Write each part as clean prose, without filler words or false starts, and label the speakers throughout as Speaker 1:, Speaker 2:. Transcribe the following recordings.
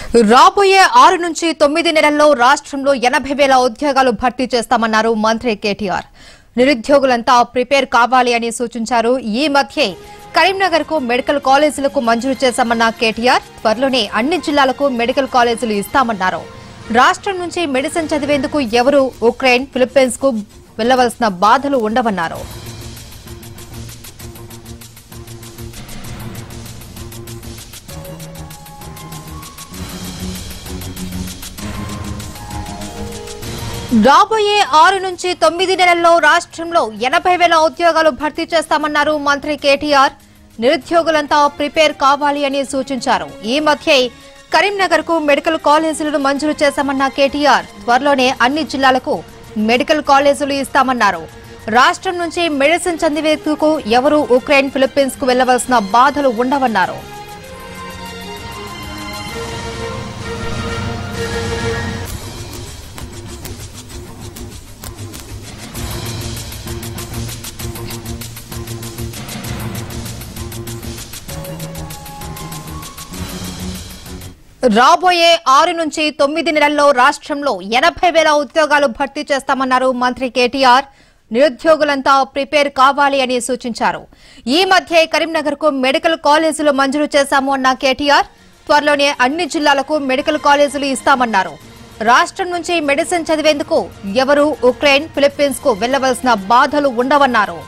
Speaker 1: రాబోయే 6 నుంచి 9 నెలల్లో రాష్ట్రంలో 80,000 ఉద్యోగాలు భర్తీ చేస్తామన్నారు మంత్రి కేటీఆర్. నిరుద్యోగులంతా ప్రిపేర్ కావాలి అని సూచించారు. ఈ మధ్య కరీంనగర్ కు మెడికల్ కాలేజీలకు మంజూరు చేశామన్న కేటీఆర్ త్వరలోనే అన్ని జిల్లాలకు మెడికల్ కాలేజీలు ఇస్తామన్నారు. రాష్ట్రం నుంచి మెడిసిన్ చదివేందుకు ఎవరు ఉక్రెయిన్, ఫిలిప్పీన్స్ కు వెళ్లవలసిన బాధలు ఉండవన్నారు. రాబోయే 6 నుంచి 9 నెలల్లో రాష్ట్రంలో 80,000 ఉద్యోగాలు భర్తీ చేస్తామన్నారు మంత్రి కేటీఆర్. నిరుద్యోగులంతా ప్రిపేర్ కావాలి అని సూచించారు. ఈ మధ్య కరీంనగర్ కు మెడికల్ కాలేజీలను మంజూరు చేశామన్న కేటీఆర్ త్వరలోనే అన్ని జిల్లాలకు మెడికల్ కాలేజీలు ఇస్తామన్నారు. రాష్ట్రం నుంచి మెడిసిన్ చదివేందుకు ఎవరు ఉక్రెయిన్, ఫిలిప్పీన్స్ కు వెళ్లవలసిన బాధలు ఉండవన్నారు. రాబోయే 6 నుంచి 9 నెలల్లో రాష్ట్రంలో 80,000 ఉద్యోగాలు భర్తీ చేస్తామన్నారు మంత్రి కేటీఆర్. నిరుద్యోగులంతా ప్రిపేర్ కావాలి అని సూచించారు. ఈ మధ్య కరీంనగర్ కు మెడికల్ కాలేజీలు మంజూరు చేశాము అన్న కేటీఆర్ త్వరలోనే అన్ని జిల్లాలకు మెడికల్ కాలేజీలు ఇస్తామన్నారు. రాష్ట్రం నుంచి మెడిసిన్ చదివేందుకు ఎవరు ఉక్రెయిన్, ఫిలిప్పీన్స్ కు వెళ్లవలసిన బాధలు ఉండవన్నారు.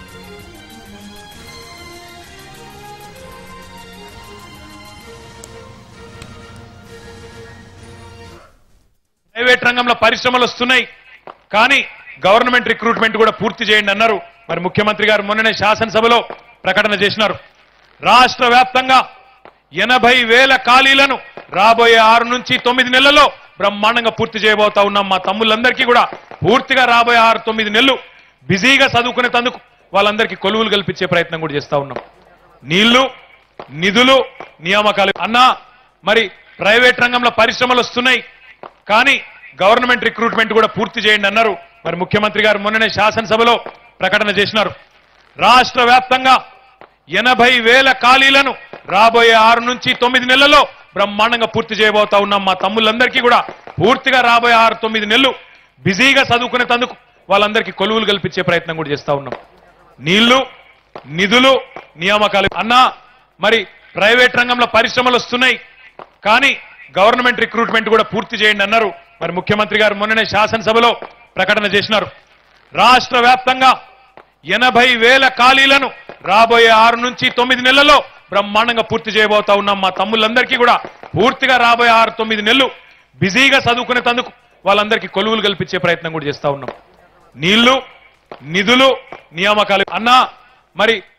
Speaker 2: ప్రైవేట్ రంగంలో పరిశ్రమలు వస్తున్నాయి, కానీ గవర్నమెంట్ రిక్రూట్మెంట్ కూడా పూర్తి చేయండి అన్నారు. మరి ముఖ్యమంత్రి గారు మొన్ననే శాసనసభలో ప్రకటన చేసినారు. రాష్ట్ర వ్యాప్తంగా 80,000 ఖాళీలను రాబోయే 6 నుంచి 9 నెలల్లో బ్రహ్మాండంగా పూర్తి చేయబోతా ఉన్నాం. మా తమ్ముళ్ళందరికీ కూడా పూర్తిగా రాబోయే 6-9 నెలలు బిజీగా చదువుకునే తందుకు వాళ్ళందరికీ కొలువులు కల్పించే ప్రయత్నం కూడా చేస్తా ఉన్నాం. నీళ్లు, నిధులు, నియామకాలు అన్నా మరి ప్రైవేట్ రంగంలో పరిశ్రమలు వస్తున్నాయి, కానీ గవర్నమెంట్ రిక్రూట్మెంట్ కూడా పూర్తి చేయండి అన్నారు. మరి ముఖ్యమంత్రి గారు మొన్ననే శాసనసభలో ప్రకటన చేసినారు. రాష్ట్ర వ్యాప్తంగా 80,000 ఖాళీలను రాబోయే 6 నుంచి 9 నెలల్లో బ్రహ్మాండంగా పూర్తి చేయబోతా ఉన్నాం. మా తమ్ముళ్ళందరికీ కూడా పూర్తిగా రాబోయే 6-9 నెలలు బిజీగా చదువుకునే తందుకు వాళ్ళందరికీ కొలువులు కల్పించే ప్రయత్నం కూడా చేస్తా ఉన్నాం. నీళ్లు, నిధులు, నియామకాలు అన్నా మరి ప్రైవేట్ రంగంలో పరిశ్రమలు వస్తున్నాయి, కానీ గవర్నమెంట్ రిక్రూట్మెంట్ కూడా పూర్తి చేయండి అన్నారు. మరి ముఖ్యమంత్రి గారు మొన్ననే శాసనసభలో ప్రకటన చేసినారు. రాష్ట్ర వ్యాప్తంగా 80,000 ఖాళీలను రాబోయే 6 నుంచి 9 నెలల్లో బ్రహ్మాండంగా పూర్తి చేయబోతా ఉన్నాం. మా తమ్ముళ్ళందరికీ కూడా పూర్తిగా రాబోయే 6-9 నెలలు బిజీగా చదువుకునే తందుకు వాళ్ళందరికీ కొలువులు కల్పించే ప్రయత్నం కూడా చేస్తా ఉన్నాం. నీళ్లు, నిధులు, నియామకాలు అన్నా మరి